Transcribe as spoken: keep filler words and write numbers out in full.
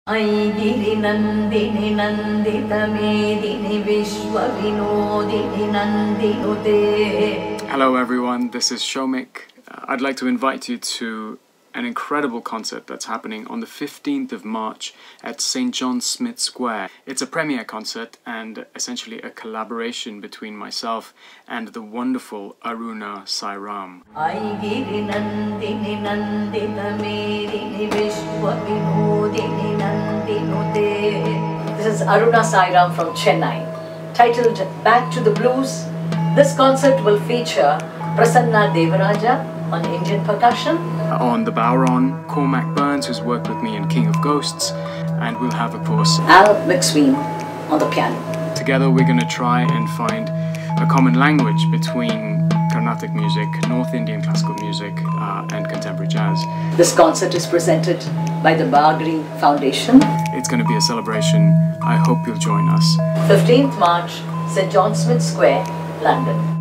Aigiri Nandini Nandita Medini Vishwa Vinodini Nandinute. Hello everyone, this is Shomik. Uh, I'd like to invite you to an incredible concert that's happening on the fifteenth of March at Saint John Smith Square. It's a premiere concert and essentially a collaboration between myself and the wonderful Aruna Sairam. Aigiri Nandini Nandita Medini Vishwa Vinodini Nandinute. This is Aruna Sairam from Chennai. Titled Back to the Blues, this concert will feature Prasanna Devaraja on Indian percussion. On the Bowron, Cormac Burns, who's worked with me in King of Ghosts, and we'll have, of course, Al McSween on the piano. Together we're going to try and find a common language between Carnatic music, North Indian classical music, uh, and contemporary jazz. This concert is presented by the Bagri Foundation. It's going to be a celebration. I hope you'll join us. fifteenth March, Saint John Smith Square, London.